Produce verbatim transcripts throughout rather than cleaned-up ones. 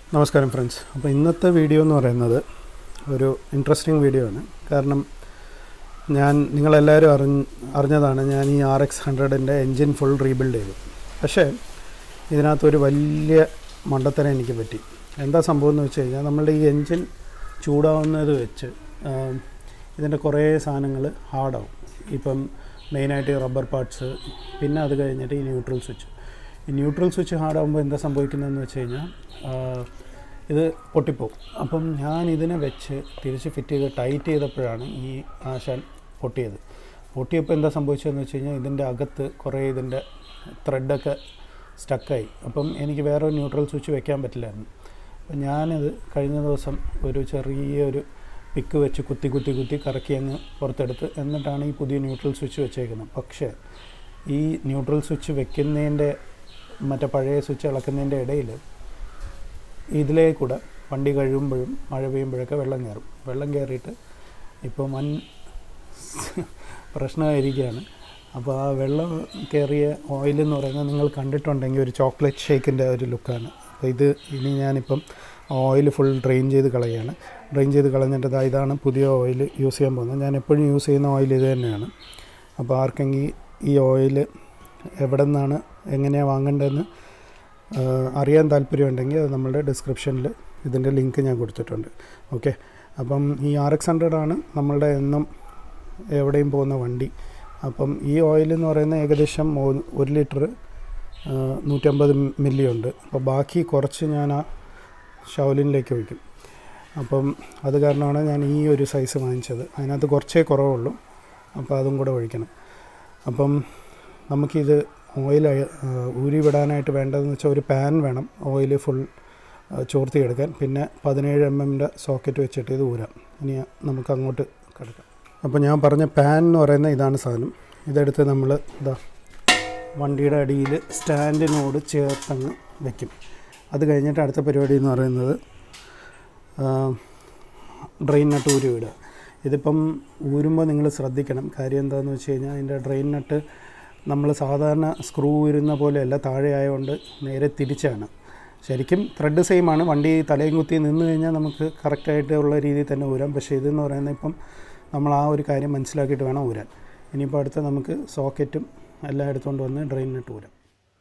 നമസ്കാരം ഫ്രണ്ട്സ്. അപ്പോൾ ഇന്നത്തെ വീഡിയോ എന്ന് പറയുന്നത് ഒരു ഇൻട്രസ്റ്റിംഗ് വീഡിയോ ആണ്. കാരണം ഞാൻ നിങ്ങളെല്ലാവരും അറിഞ്ഞ അറിഞ്ഞതാണ് ഞാൻ ഈ ആർ എക്സ് ഹൺഡ്രഡിൻ്റെ എൻജിൻ ഫുൾ റീബിൽഡ് ചെയ്തു. പക്ഷേ ഇതിനകത്തൊരു വലിയ മണ്ടത്തരം എനിക്ക് പറ്റി. എന്താ സംഭവം എന്ന് വെച്ച് കഴിഞ്ഞാൽ, നമ്മളുടെ ഈ എൻജിൻ ചൂടാവുന്നത് വെച്ച് ഇതിൻ്റെ കുറേ സാധനങ്ങൾ ഹാർഡാവും. ഇപ്പം മെയിനായിട്ട് റബ്ബർ പാർട്സ്, പിന്നെ അത് കഴിഞ്ഞിട്ട് ഈ ന്യൂട്രൽ സ്വിച്ച്. ഈ ന്യൂട്രൽ സ്വിച്ച് ഹാർഡാകുമ്പോൾ എന്താ സംഭവിക്കുന്നതെന്ന് വെച്ച് കഴിഞ്ഞാൽ ഇത് പൊട്ടിപ്പോവും. അപ്പം ഞാൻ ഇതിനെ വെച്ച് തിരിച്ച് ഫിറ്റ് ചെയ്ത് ടൈറ്റ് ചെയ്തപ്പോഴാണ് ഈ ആശാൻ പൊട്ടിയത്. പൊട്ടിയപ്പോൾ എന്താ സംഭവിച്ചതെന്ന് വെച്ച് കഴിഞ്ഞാൽ, ഇതിൻ്റെ അകത്ത് കുറേ ഇതിൻ്റെ ത്രെഡൊക്കെ സ്റ്റക്കായി. അപ്പം എനിക്ക് വേറെ ഒരു ന്യൂട്രൽ സ്വിച്ച് വെക്കാൻ പറ്റില്ലായിരുന്നു. അപ്പം ഞാനത് കഴിഞ്ഞ ദിവസം ഒരു ചെറിയൊരു പിക്ക് വെച്ച് കുത്തി കുത്തി കുത്തി കറക്കി അങ്ങ് പുറത്തെടുത്ത് എന്നിട്ടാണ് ഈ പുതിയ ന്യൂട്രൽ സ്വിച്ച് വെച്ചേക്കുന്നത്. പക്ഷേ ഈ ന്യൂട്രൽ സ്വിച്ച് വെക്കുന്നതിൻ്റെ മറ്റേ പഴയ സ്വിച്ച് ഇളക്കുന്നതിൻ്റെ ഇടയിൽ ഇതിലേ കൂടെ വണ്ടി കഴിയുമ്പോഴും മഴ പെയ്യുമ്പോഴൊക്കെ വെള്ളം കയറും. വെള്ളം കയറിയിട്ട് ഇപ്പോൾ വൻ പ്രശ്നമായിരിക്കുകയാണ്. അപ്പോൾ ആ വെള്ളം കയറിയ ഓയിലെന്ന് പറയുന്നത് നിങ്ങൾ കണ്ടിട്ടുണ്ടെങ്കിൽ ഒരു ചോക്ലേറ്റ് ഷേക്കിൻ്റെ ഒരു ലുക്കാണ്. അപ്പോൾ ഇത് ഇനി ഞാനിപ്പം ഓയിൽ ഫുൾ ഡ്രെയിൻ ചെയ്ത് കളയുകയാണ്. ഡ്രെയിൻ ചെയ്ത് കളഞ്ഞിട്ട് ഇതാണ് പുതിയ ഓയിൽ യൂസ് ചെയ്യാൻ പോകുന്നത്. ഞാൻ എപ്പോഴും യൂസ് ചെയ്യുന്ന ഓയിൽ ഇത് തന്നെയാണ്. അപ്പോൾ ആർക്കെങ്കിൽ ഈ ഓയിൽ എവിടെ നിന്നാണ് എങ്ങനെയാണ് വാങ്ങേണ്ടതെന്ന് അറിയാൻ താല്പര്യമുണ്ടെങ്കിൽ അത് നമ്മളുടെ ഡിസ്ക്രിപ്ഷനിൽ ഇതിൻ്റെ ലിങ്ക് ഞാൻ കൊടുത്തിട്ടുണ്ട്. ഓക്കെ, അപ്പം ഈ ആർ എക്സ് ഹൺഡ്രഡാണ് നമ്മളുടെ എന്നും എവിടെയും പോകുന്ന വണ്ടി. അപ്പം ഈ ഓയിൽ എന്ന് പറയുന്നത് ഏകദേശം ഒരു ലിറ്റർ നൂറ്റമ്പത് മില്ലി ഉണ്ട്. അപ്പോൾ ബാക്കി കുറച്ച് ഞാൻ ആ ഷൗലിനിലേക്ക് ഒഴിക്കും. അപ്പം അത് കാരണമാണ് ഞാൻ ഈ ഒരു സൈസ് വാങ്ങിച്ചത്. അതിനകത്ത് കുറച്ചേ കുറവുള്ളൂ. അപ്പോൾ അതും കൂടെ ഒഴിക്കണം. അപ്പം നമുക്കിത് ഓയിൽ ഊരി വിടാനായിട്ട് വേണ്ടതെന്ന് വെച്ചാൽ ഒരു പാൻ വേണം ഓയിൽ ഫുൾ ചോർത്തിയെടുക്കാൻ. പിന്നെ പതിനേഴ് എം എമ്മിൻ്റെ സോക്കറ്റ് വെച്ചിട്ട് ഇത് ഊരാം. ഇനി നമുക്ക് അങ്ങോട്ട് കിടക്കാം. അപ്പോൾ ഞാൻ പറഞ്ഞ പാൻ എന്ന് പറയുന്ന ഇതാണ് സാധനം. ഇതെടുത്ത് നമ്മൾ ഇതാ വണ്ടിയുടെ അടിയിൽ സ്റ്റാൻഡിനോട് ചേർത്തങ്ങ് വയ്ക്കും. അത് കഴിഞ്ഞിട്ട് അടുത്ത പരിപാടി എന്ന് പറയുന്നത് ഡ്രെയിൻ നട്ട് ഊരി വിടുക. ഇതിപ്പം ഊരുമ്പോൾ നിങ്ങൾ ശ്രദ്ധിക്കണം. കാര്യം എന്താണെന്ന് വെച്ച് കഴിഞ്ഞാൽ, അതിൻ്റെ ഡ്രെയിൻ നട്ട് നമ്മൾ സാധാരണ സ്ക്രൂ ഊരുന്ന പോലെയല്ല, താഴെ ആയതുകൊണ്ട് നേരെ തിരിച്ചാണ്. ശരിക്കും ത്രെഡ് സെയിമാണ്. വണ്ടി തലയും കുത്തി നിന്ന് കഴിഞ്ഞാൽ നമുക്ക് കറക്റ്റായിട്ടുള്ള രീതിയിൽ തന്നെ ഊരാം. പക്ഷേ ഇതെന്ന് പറയുന്നത് ഇപ്പം നമ്മൾ ആ ഒരു കാര്യം മനസ്സിലാക്കിയിട്ട് വേണം ഊരാൻ. ഇനിയിപ്പോൾ അടുത്ത് നമുക്ക് സോക്കറ്റും എല്ലാം എടുത്തുകൊണ്ട് വന്ന് ഡ്രെയിൻ നട്ട് ഊരാം.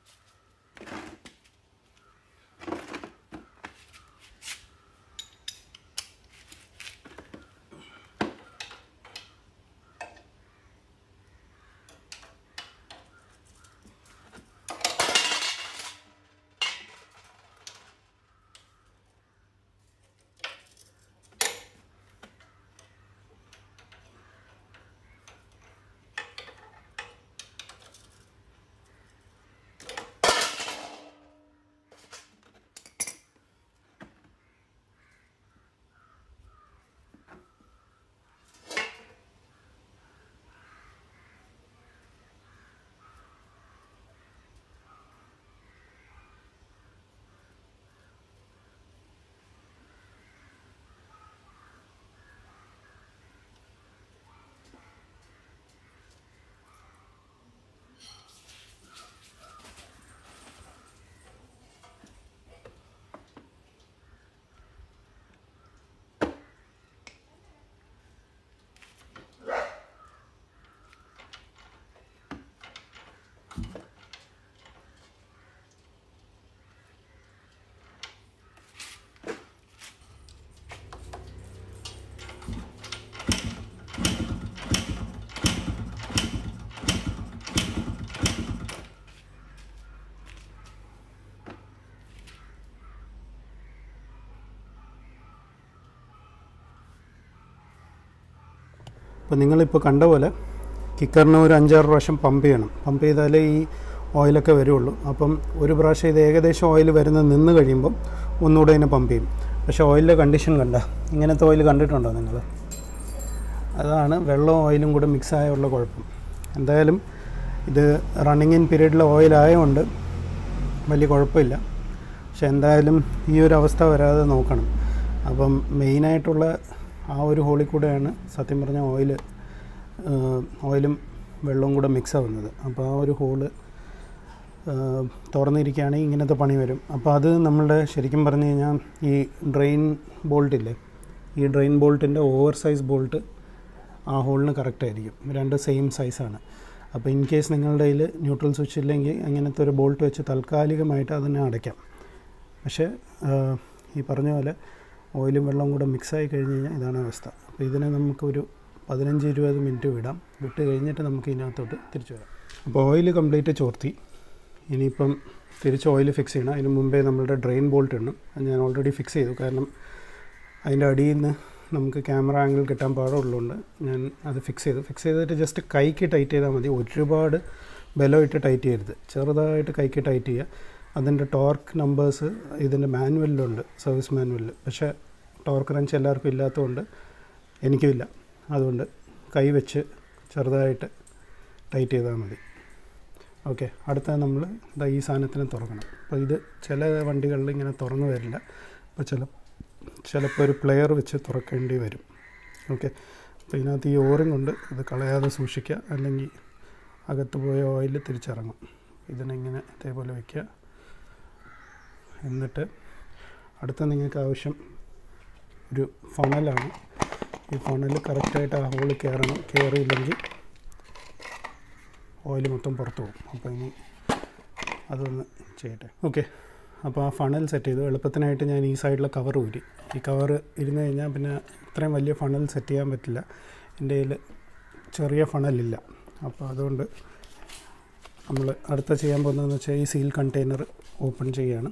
അപ്പോൾ നിങ്ങളിപ്പോൾ കണ്ട പോലെ കിക്കറിന് ഒരു അഞ്ചാറ് പ്രാവശ്യം പമ്പ് ചെയ്യണം. പമ്പ് ചെയ്താലേ ഈ ഓയിലൊക്കെ വരുള്ളൂ. അപ്പം ഒരു പ്രാവശ്യം ഇത് ഏകദേശം ഓയിൽ വരുന്നത് നിന്ന് കഴിയുമ്പം ഒന്നുകൂടെ ഇതിനെ പമ്പ് ചെയ്യും. പക്ഷേ ഓയിലിൻ്റെ കണ്ടീഷൻ കണ്ട, ഇങ്ങനത്തെ ഓയിൽ കണ്ടിട്ടുണ്ടോ നിങ്ങൾ? അതാണ് വെള്ളവും ഓയിലും കൂടെ മിക്സായുള്ള കുഴപ്പം. എന്തായാലും ഇത് റണ്ണിങ് ഇൻ പീരീഡിലെ ഓയിലായതുകൊണ്ട് വലിയ കുഴപ്പമില്ല. പക്ഷെ എന്തായാലും ഈ ഒരു അവസ്ഥ വരാതെ നോക്കണം. അപ്പം മെയിനായിട്ടുള്ള ആ ഒരു ഹോളിൽ കൂടെയാണ് സത്യം പറഞ്ഞാൽ ഓയിൽ ഓയിലും വെള്ളവും കൂടെ മിക്സ് ആവുന്നത്. അപ്പോൾ ആ ഒരു ഹോള് തുറന്നിരിക്കുകയാണെങ്കിൽ ഇങ്ങനത്തെ പണി വരും. അപ്പോൾ അത് നമ്മളുടെ ശരിക്കും പറഞ്ഞു കഴിഞ്ഞാൽ ഈ ഡ്രെയിൻ ബോൾട്ടില്ലേ, ഈ ഡ്രെയിൻ ബോൾട്ടിൻ്റെ ഓവർ സൈസ് ബോൾട്ട് ആ ഹോളിന് കറക്റ്റായിരിക്കും. രണ്ട് സെയിം സൈസാണ്. അപ്പോൾ ഇൻ കേസ് നിങ്ങളുടെ കയ്യിൽ ന്യൂട്രൽ സ്വിച്ച് ഇല്ലെങ്കിൽ അങ്ങനത്തെ ഒരു ബോൾട്ട് വെച്ച് താൽക്കാലികമായിട്ട് അതിനെ അടയ്ക്കാം. പക്ഷേ ഈ പറഞ്ഞ പോലെ ഓയിലും വെള്ളവും കൂടെ മിക്സായി കഴിഞ്ഞ് കഴിഞ്ഞാൽ ഇതാണ് അവസ്ഥ. അപ്പോൾ ഇതിനെ നമുക്കൊരു പതിനഞ്ച് ഇരുപത് മിനിറ്റ് വിടാം. വിട്ട് കഴിഞ്ഞിട്ട് നമുക്ക് ഇതിനകത്തോട്ട് തിരിച്ചു വരാം. അപ്പോൾ ഓയിൽ കംപ്ലീറ്റ് ചോർത്തി. ഇനിയിപ്പം തിരിച്ച് ഓയിൽ ഫിക്സ് ചെയ്യണം. അതിന് മുമ്പേ നമ്മളുടെ ഡ്രെയിൻ ബോൾട്ട് ഉണ്ട്, അത് ഞാൻ ഓൾറെഡി ഫിക്സ് ചെയ്തു. കാരണം അതിൻ്റെ അടിയിൽ നിന്ന് നമുക്ക് ക്യാമറ ആംഗിൾ കിട്ടാൻ പാടുള്ളതുകൊണ്ട് ഞാൻ അത് ഫിക്സ് ചെയ്തു. ഫിക്സ് ചെയ്തിട്ട് ജസ്റ്റ് കൈക്ക് ടൈറ്റ് ചെയ്താൽ മതി. ഒരുപാട് ബലമായിട്ട് ടൈറ്റ് ചെയ്യരുത്, ചെറുതായിട്ട് കൈക്ക് ടൈറ്റ് ചെയ്യുക. അതിൻ്റെ ടോർക്ക് നമ്പേഴ്സ് ഇതിൻ്റെ മാനുവലിലുണ്ട്, സർവീസ് മാനുവലിൽ. പക്ഷേ ടോർക്ക് റഞ്ച് എല്ലാവർക്കും ഇല്ലാത്തതുകൊണ്ട് എനിക്കുമില്ല. അതുകൊണ്ട് കൈ വെച്ച് ചെറുതായിട്ട് ടൈറ്റ് ചെയ്താൽ മതി. ഓക്കെ, അടുത്ത നമ്മൾ ഇതാ ഈ സാധനത്തിന് തുറക്കണം. അപ്പോൾ ഇത് ചില വണ്ടികളിൽ ഇങ്ങനെ തുറന്നു വരില്ല. അപ്പോൾ ചില ചിലപ്പോൾ ഒരു പ്ലെയർ വെച്ച് തുറക്കേണ്ടി വരും. ഓക്കെ, അപ്പോൾ ഇതിനകത്ത് ഈ ഓറും കൊണ്ട് ഇത് കളയാതെ സൂക്ഷിക്കുക, അല്ലെങ്കിൽ അകത്ത് പോയ ഓയിൽ തിരിച്ചിറങ്ങും. ഇതിനെങ്ങനെ ഇതേപോലെ വയ്ക്കുക. എന്നിട്ട് അടുത്ത നിങ്ങൾക്ക് ആവശ്യം ഒരു ഫണലാണ്. ഈ ഫണൽ കറക്റ്റായിട്ട് ആ ഹോളിൽ കയറണം. കയറിയില്ലെങ്കിൽ ഓയിൽ മൊത്തം പുറത്തു പോകും. അപ്പോൾ ഇനി അതൊന്ന് ചെയ്യട്ടെ. ഓക്കെ, അപ്പോൾ ആ ഫണൽ സെറ്റ് ചെയ്തു. എളുപ്പത്തിനായിട്ട് ഞാൻ ഈ സൈഡിലെ കവർ ഊരി. ഈ കവർ ഇരുന്ന് കഴിഞ്ഞാൽ പിന്നെ ഇത്രയും വലിയ ഫണൽ സെറ്റ് ചെയ്യാൻ പറ്റില്ല. എൻ്റെ കയ്യിൽ ചെറിയ ഫണലില്ല. അപ്പോൾ അതുകൊണ്ട് നമ്മൾ അടുത്ത ചെയ്യാൻ പോകുന്നതെന്ന് വെച്ചാൽ ഈ സീൽ കണ്ടെയ്നർ ഓപ്പൺ ചെയ്യുകയാണ്.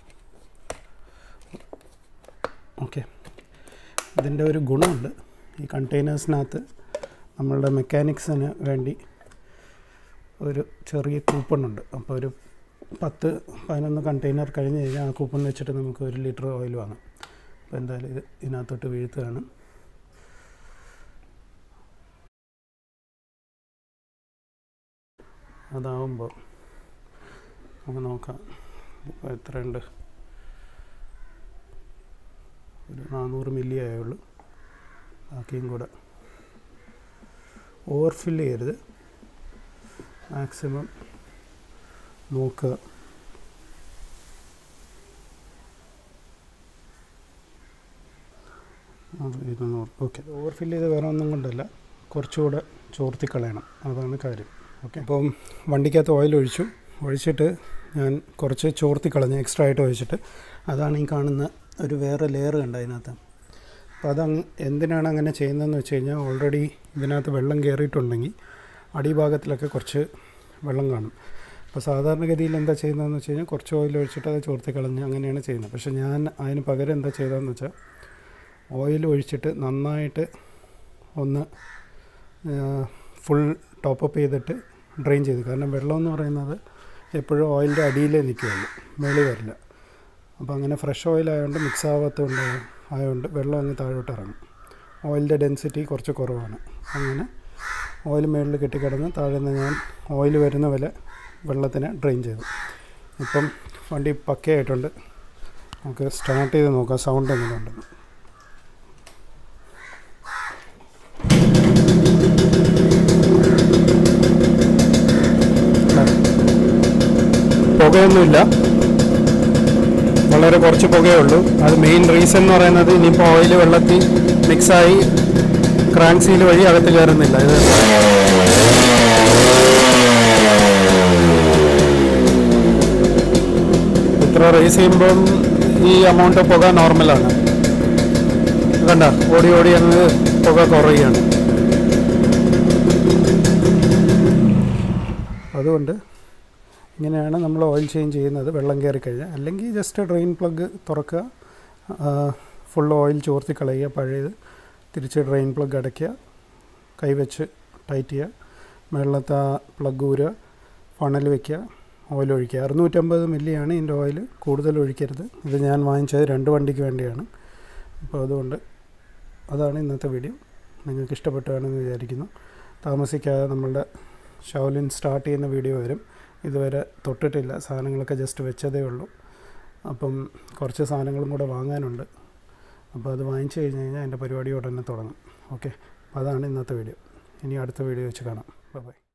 ഓക്കെ, ഇതിൻ്റെ ഒരു ഗുണമുണ്ട്. ഈ കണ്ടെയ്നേഴ്സിനകത്ത് നമ്മളുടെ മെക്കാനിക്സിന് വേണ്ടി ഒരു ചെറിയ കൂപ്പണുണ്ട്. അപ്പോൾ ഒരു പത്ത് പതിനൊന്ന് കണ്ടെയ്നർ കഴിഞ്ഞ് കഴിഞ്ഞാൽ ആ കൂപ്പൺ വെച്ചിട്ട് നമുക്ക് ഒരു ലിറ്റർ ഓയിൽ വാങ്ങാം. അപ്പോൾ എന്തായാലും ഇത് ഇതിനകത്തോട്ട് വീഴ്ത്തുകയാണ്. അതാവുമ്പോൾ നമുക്ക് നോക്കാം ഇപ്പോൾ എത്രയുണ്ട്. ഒരു നാനൂറ് മില്ലി ആയുള്ളൂ. ബാക്കിയും കൂടെ ഓവർഫിൽ ചെയ്യരുത്, മാക്സിമം നോക്കുക. ഇരുന്നൂറ്. ഓക്കെ, ഓവർഫിൽ ചെയ്ത് വേറെ ഒന്നും കൊണ്ടല്ല, കുറച്ചുകൂടെ ചോർത്തി കളയണം, അതാണ് കാര്യം. ഓക്കെ, അപ്പം വണ്ടിക്കകത്ത് ഓയിൽ ഒഴിച്ചു. ഒഴിച്ചിട്ട് ഞാൻ കുറച്ച് ചോർത്തി കളഞ്ഞ് എക്സ്ട്രാ ആയിട്ട് ഒഴിച്ചിട്ട് അതാണ് ഈ കാണുന്ന ഒരു വേറെ ലെയർ കണ്ട അതിനകത്ത്. അപ്പോൾ അതങ്ങ് എന്തിനാണ് അങ്ങനെ ചെയ്യുന്നതെന്ന് വെച്ച് കഴിഞ്ഞാൽ ഓൾറെഡി ഇതിനകത്ത് വെള്ളം കയറിയിട്ടുണ്ടെങ്കിൽ അടിഭാഗത്തിലൊക്കെ കുറച്ച് വെള്ളം കാണും. അപ്പോൾ സാധാരണഗതിയിൽ എന്താ ചെയ്യുന്നതെന്ന് വെച്ച് കഴിഞ്ഞാൽ കുറച്ച് ഓയിൽ ഒഴിച്ചിട്ട് അത് ചോർത്തി കളഞ്ഞ് അങ്ങനെയാണ് ചെയ്യുന്നത്. പക്ഷേ ഞാൻ അതിന് പകരം എന്താ ചെയ്തതെന്ന് വെച്ചാൽ ഓയിൽ ഒഴിച്ചിട്ട് നന്നായിട്ട് ഒന്ന് ഫുൾ ടോപ്പപ്പ് ചെയ്തിട്ട് ഡ്രെയിൻ ചെയ്തു. കാരണം വെള്ളം എന്ന് പറയുന്നത് എപ്പോഴും ഓയിലിൻ്റെ അടിയിലേ നിൽക്കുകയുള്ളൂ, മേളിൽ വരില്ല. അപ്പോൾ അങ്ങനെ ഫ്രഷ് ഓയിൽ ആയതുകൊണ്ട് മിക്സ് ആവാത്തതുകൊണ്ട് ആയതുകൊണ്ട് വെള്ളം അങ്ങ് താഴോട്ട് ഇറങ്ങും. ഓയിലിൻ്റെ ഡെൻസിറ്റി കുറച്ച് കുറവാണ്. അങ്ങനെ ഓയിൽ മേളിൽ കെട്ടിക്കിടന്ന് താഴെ നിന്ന് ഞാൻ ഓയിൽ വരുന്ന പോലെ വെള്ളത്തിന് ഡ്രെയിൻ ചെയ്തു. ഇപ്പം വണ്ടി പക്കയായിട്ടുണ്ട്. നമുക്ക് സ്റ്റാർട്ട് ചെയ്ത് നോക്കാം സൗണ്ട് എങ്ങനെയുണ്ടെന്ന്. പുകയൊന്നുമില്ല, വളരെ കുറച്ച് പുകയേ ഉള്ളൂ. അത് മെയിൻ റീസൺ എന്ന് പറയുന്നത് ഇനിയിപ്പോൾ ഓയിൽ വെള്ളത്തിൽ മിക്സായി ക്രാങ്ക് സീൽ വഴി അകത്ത് കയറുന്നില്ല. ഇത് ഇത്ര റേസ് ചെയ്യുമ്പം ഈ എമൗണ്ട് പുക നോർമലാണ്. കണ്ട ഓടി ഓടി അങ്ങ് പുക കുറയുകയാണ്. അതുകൊണ്ട് ഇങ്ങനെയാണ് നമ്മൾ ഓയിൽ ചേഞ്ച് ചെയ്യുന്നത് വെള്ളം കയറി കഴിഞ്ഞാൽ. അല്ലെങ്കിൽ ജസ്റ്റ് ഡ്രെയിൻ പ്ലഗ് തുറക്കുക, ഫുൾ ഓയിൽ ചോർത്തി കളയുക, പഴയത് തിരിച്ച് ഡ്രെയിൻ പ്ലഗ് അടയ്ക്കുക, കൈവച്ച് ടൈറ്റ് ചെയ്യുക, വെള്ളത്തെ പ്ലഗ് ഊരുക, ഫണൽ വയ്ക്കുക, ഓയിൽ ഒഴിക്കുക. അറുന്നൂറ്റമ്പത് മില്ലിയാണ് ഇതിൻ്റെ ഓയിൽ, കൂടുതൽ ഒഴിക്കരുത്. ഇത് ഞാൻ വാങ്ങിച്ചത് രണ്ട് വണ്ടിക്ക് വേണ്ടിയാണ്. അപ്പോൾ അതുകൊണ്ട് അതാണ് ഇന്നത്തെ വീഡിയോ. നിങ്ങൾക്ക് ഇഷ്ടപ്പെട്ടാണെന്ന് വിചാരിക്കുന്നു. താമസിക്കാതെ നമ്മളുടെ ഷൗലിൻ സ്റ്റാർട്ട് ചെയ്യുന്ന വീഡിയോ വരും. ഇതുവരെ തൊട്ടിട്ടില്ല, സാധനങ്ങളൊക്കെ ജസ്റ്റ് വെച്ചതേ ഉള്ളൂ. അപ്പം കുറച്ച് സാധനങ്ങളും കൂടെ വാങ്ങാനുണ്ട്. അപ്പോൾ അത് വാങ്ങിച്ചു കഴിഞ്ഞ് കഴിഞ്ഞാൽ എൻ്റെ പരിപാടി ഉടനെ തുടങ്ങും. ഓക്കെ, അപ്പോൾ അതാണ് ഇന്നത്തെ വീഡിയോ. ഇനി അടുത്ത വീഡിയോ വെച്ച് കാണാം. Bye by.